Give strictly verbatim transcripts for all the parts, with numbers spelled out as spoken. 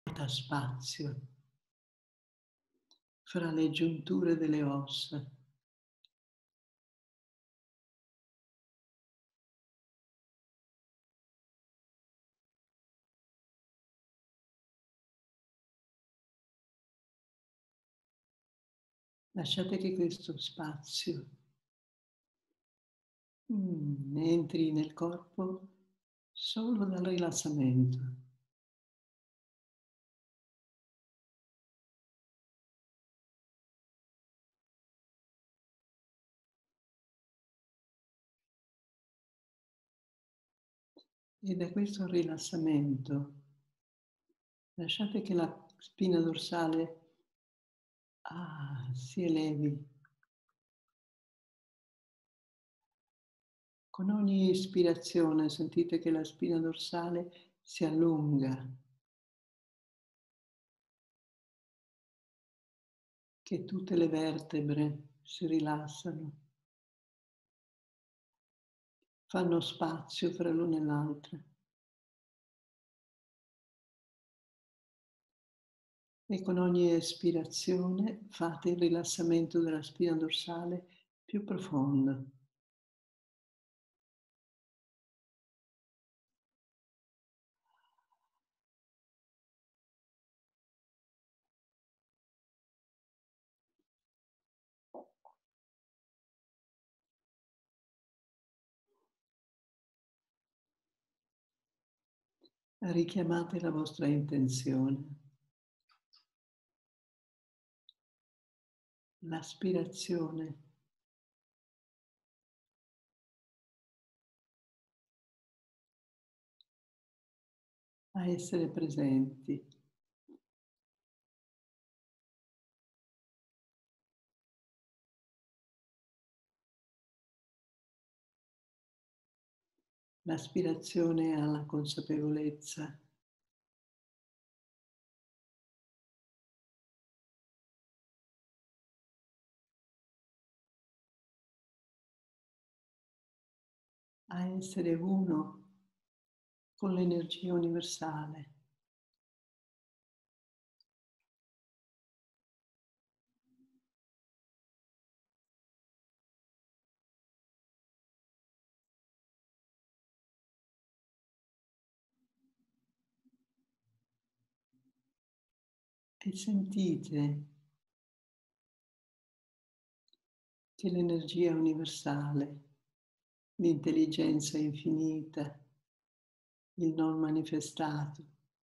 porta spazio fra le giunture delle ossa. Lasciate che questo spazio mm, entri nel corpo solo dal rilassamento. E da questo rilassamento lasciate che la spina dorsale ah, si elevi. Con ogni ispirazione sentite che la spina dorsale si allunga, che tutte le vertebre si rilassano, fanno spazio fra l'una e l'altra. E con ogni espirazione fate il rilassamento della spina dorsale più profondo. Richiamate la vostra intenzione. L'aspirazione a essere presenti. L'aspirazione alla consapevolezza. A essere uno con l'energia universale. E sentite che l'energia universale, l'intelligenza infinita, il non manifestato,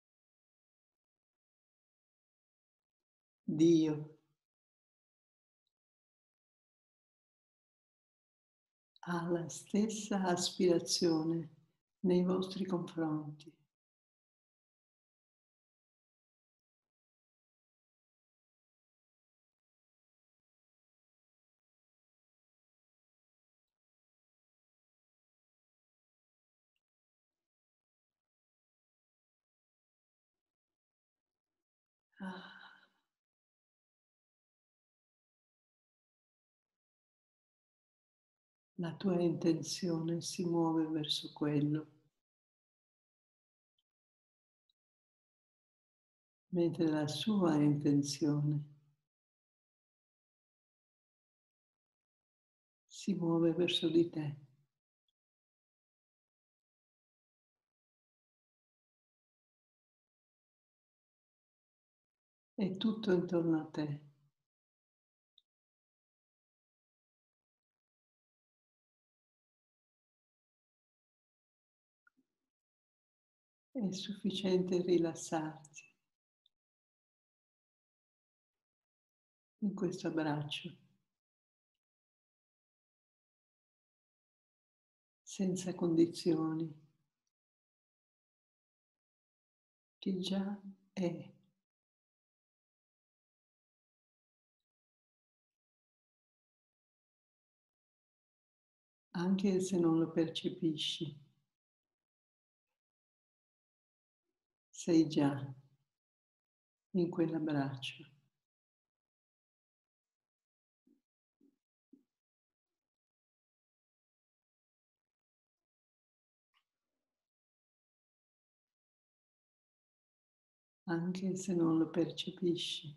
Dio, ha la stessa aspirazione nei vostri confronti. Ah, la tua intenzione si muove verso quello, mentre la sua intenzione si muove verso di te. È tutto intorno a te. È sufficiente rilassarsi in questo abbraccio, senza condizioni, che già è. Anche se non lo percepisci, sei già in quell'abbraccio. anche se non lo percepisci.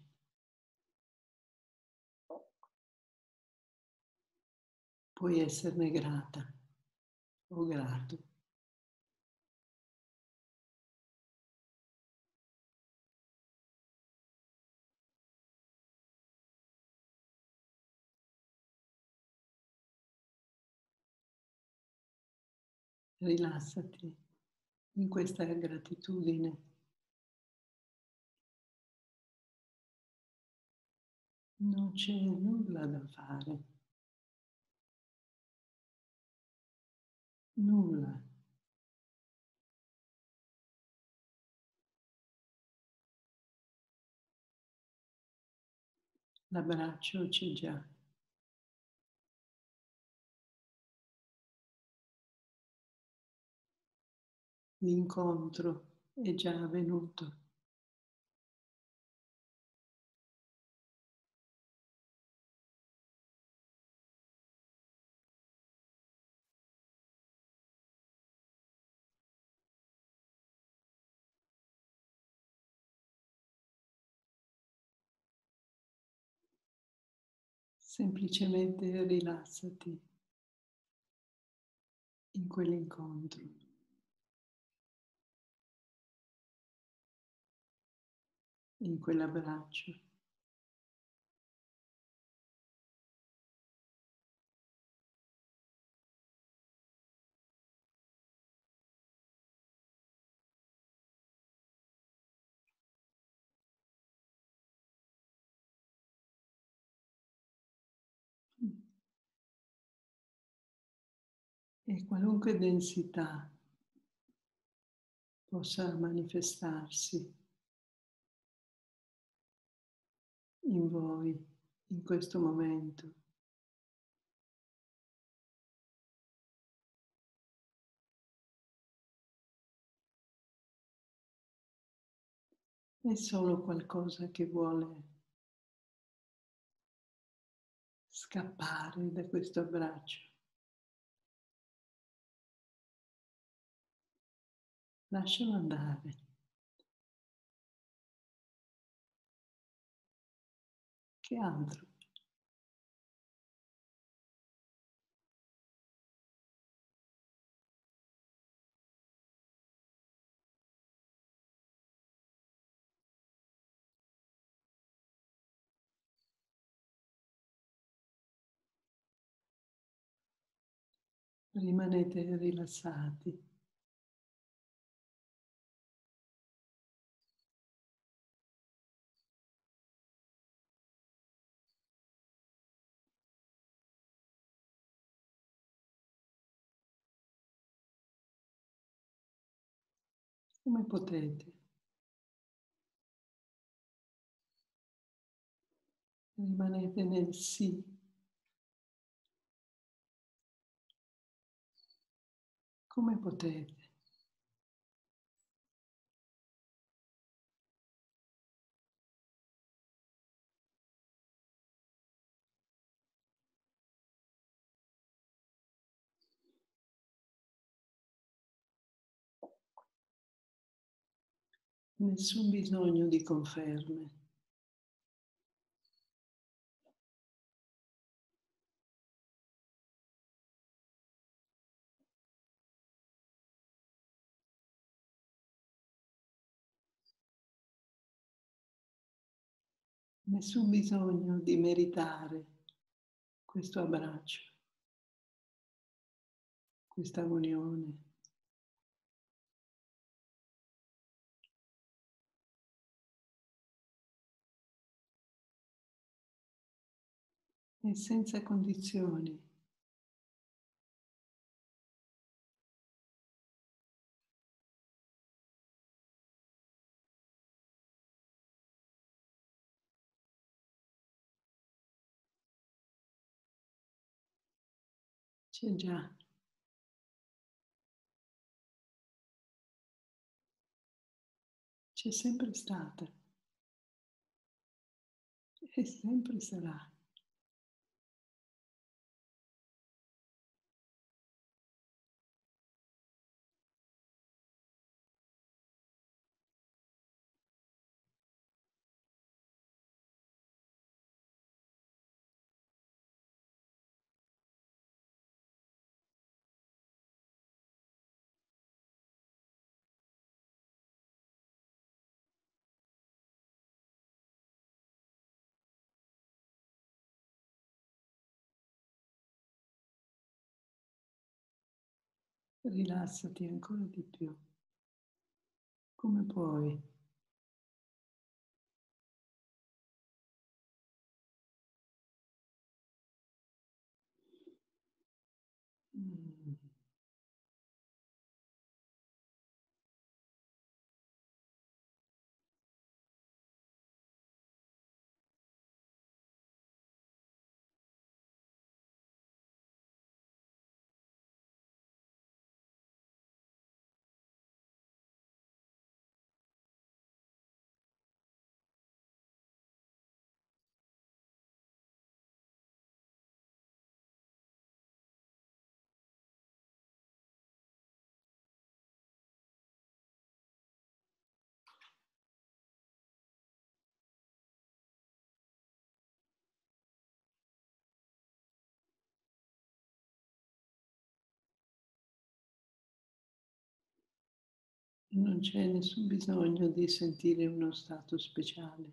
Puoi esserne grata o grato. Rilassati in questa gratitudine. Non c'è nulla da fare, nulla. L'abbraccio c'è già, l'incontro è già avvenuto. Semplicemente rilassati in quell'incontro, in quell'abbraccio. E qualunque densità possa manifestarsi in voi in questo momento. È solo qualcosa che vuole scappare da questo abbraccio. Lascialo andare. Che altro? Rimanete rilassati. Come potete. Rimanete nel sì. Come potete. Nessun bisogno di conferme. Nessun bisogno di meritare questo abbraccio, questa unione. E senza condizioni. C'è già. C'è sempre stata. E sempre sarà. Rilassati ancora di più. Come puoi. Mh. Non c'è nessun bisogno di sentire uno stato speciale.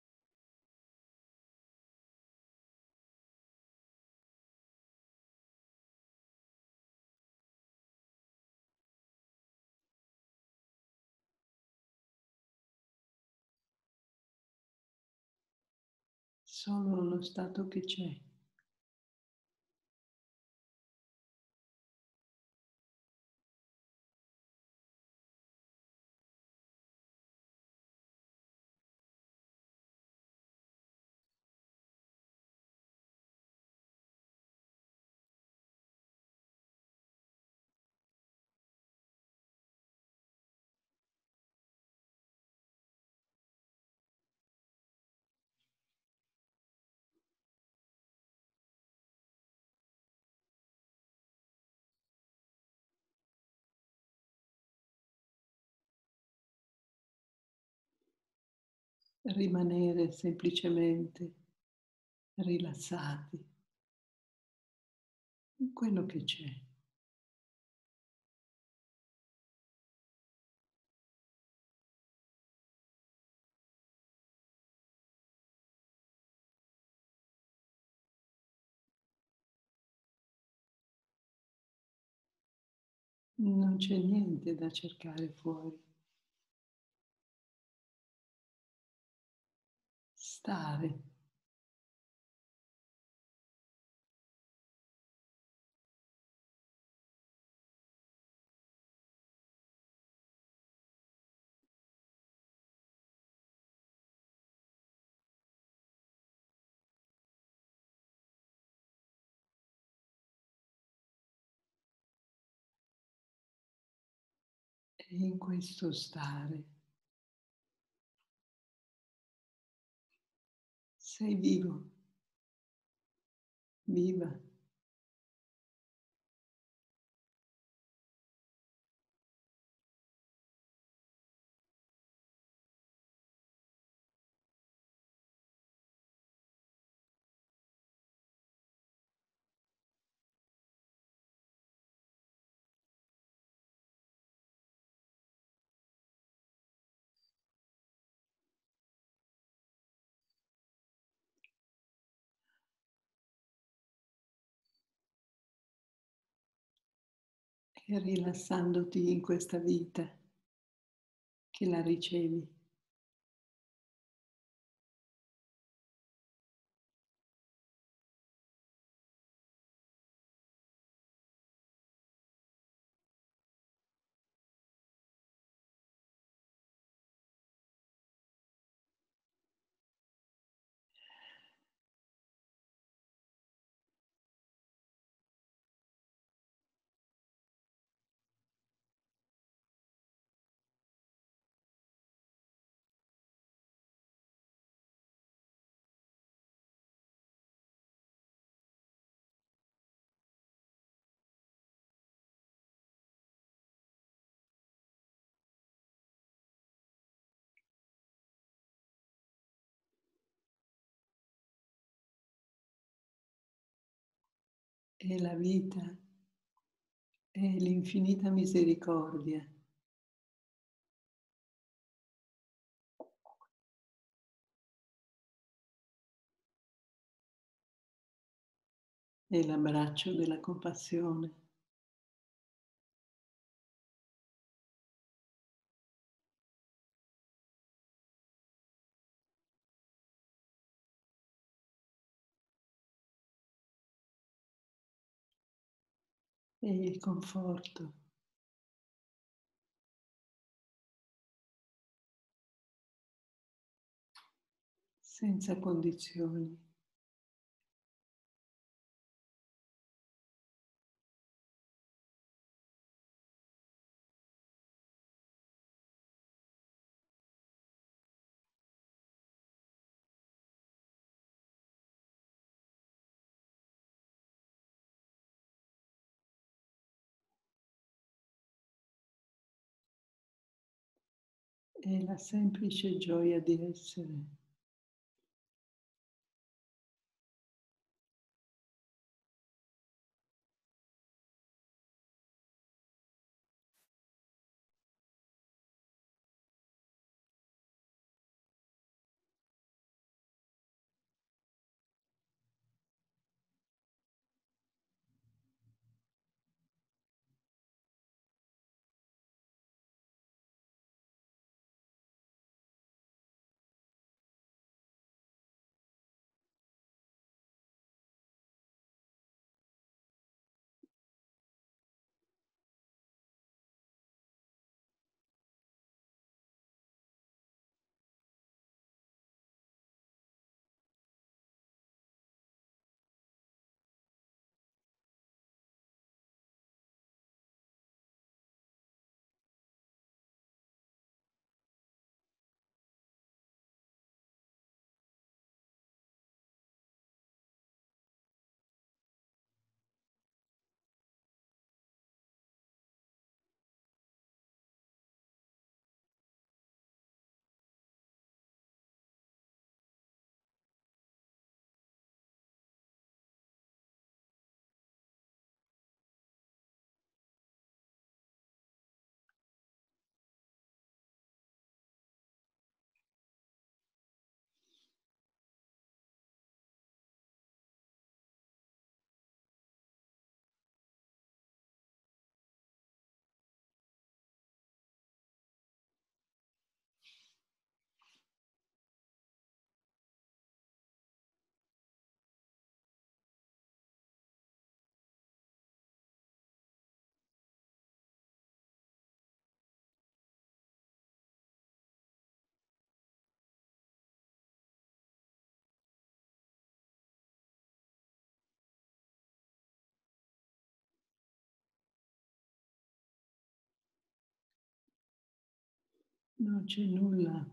Solo lo stato che c'è. Rimanere semplicemente rilassati in quello che c'è. Non c'è niente da cercare fuori. Stare. E in questo stare sei vivo, viva. E rilassandoti in questa vita che la ricevi. E la vita è l'infinita misericordia. È l'abbraccio della compassione. e il conforto, senza condizioni. È la semplice gioia di essere. Non c'è nulla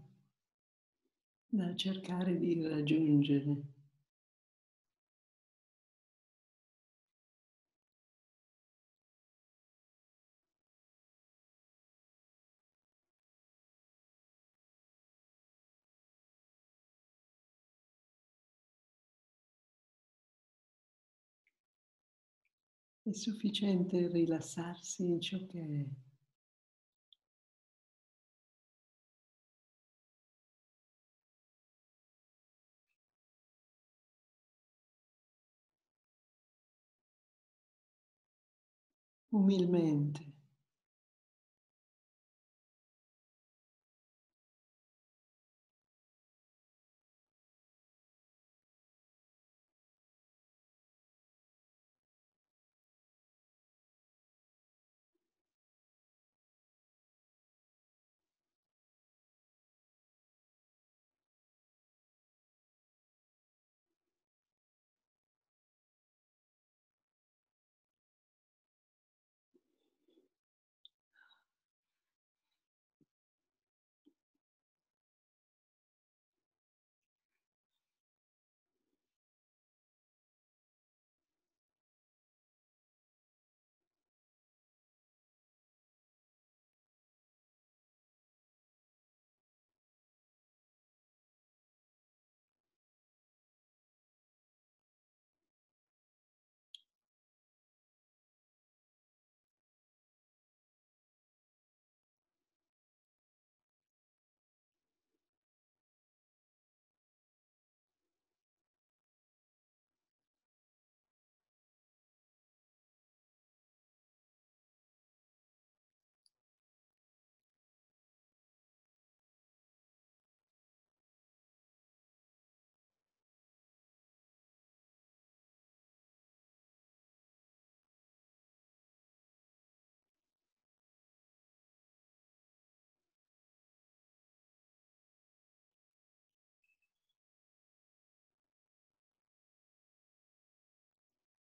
da cercare di raggiungere. È sufficiente rilassarsi in ciò che è, umilmente.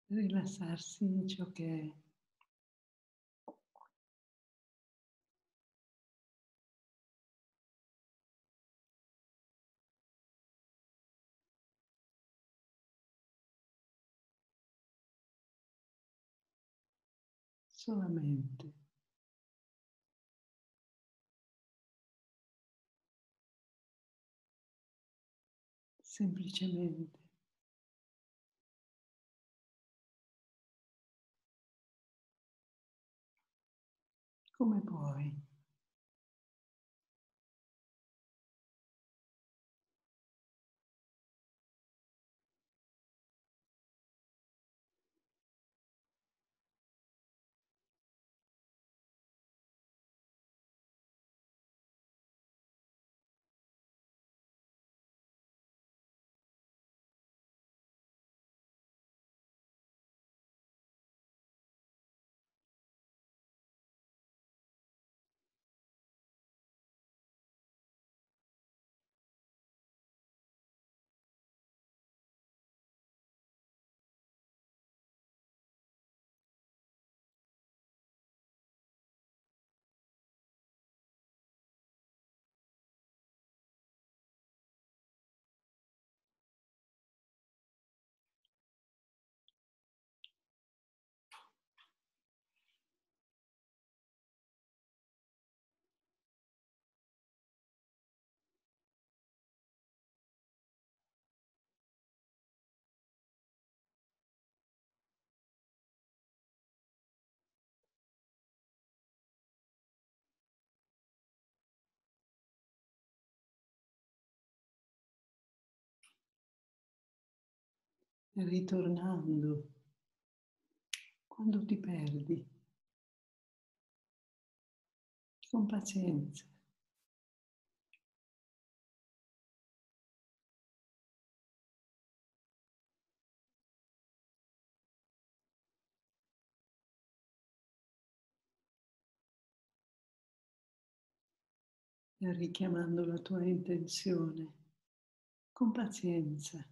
rilassarsi in ciò che è. Solamente, semplicemente, come puoi. Ritornando, quando ti perdi, con pazienza, richiamando la tua intenzione, con pazienza,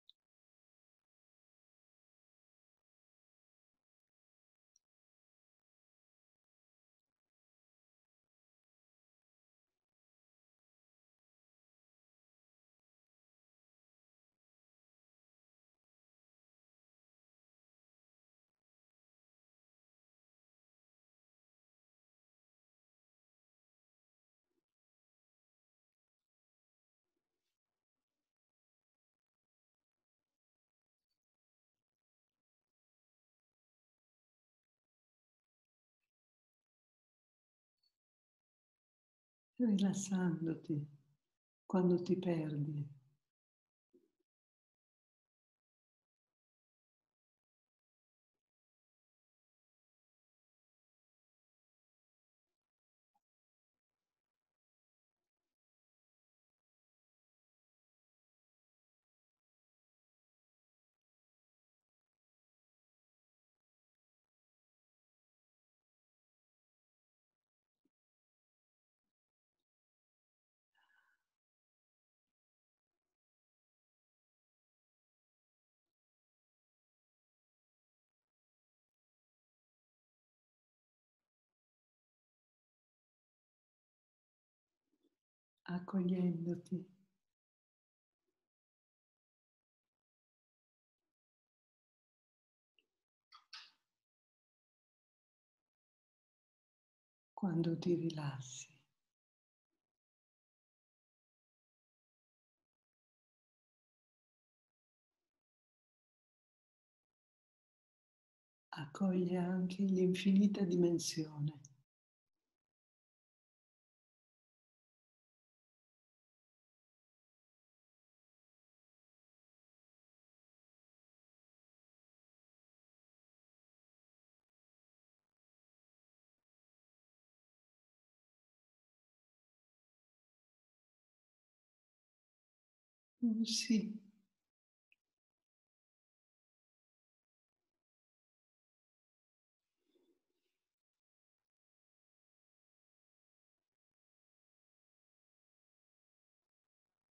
rilassandoti quando ti perdi. Accogliendoti, quando ti rilassi, accoglie anche l'infinita dimensione. Mm, sì,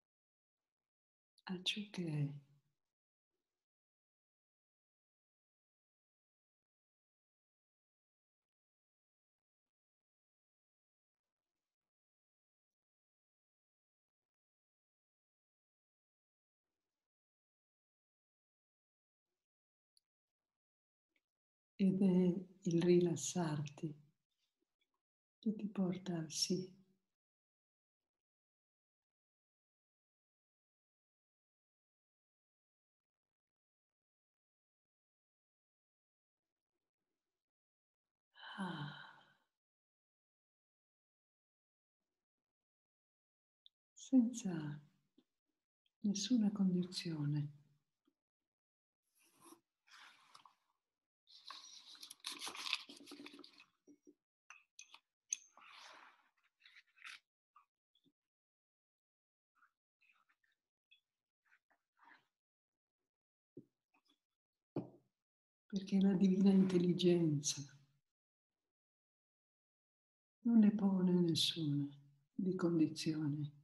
a ciò che è. ed è il rilassarti che ti porta al sì. Ah, senza nessuna condizione. Perché la divina intelligenza non ne pone nessuna di condizione.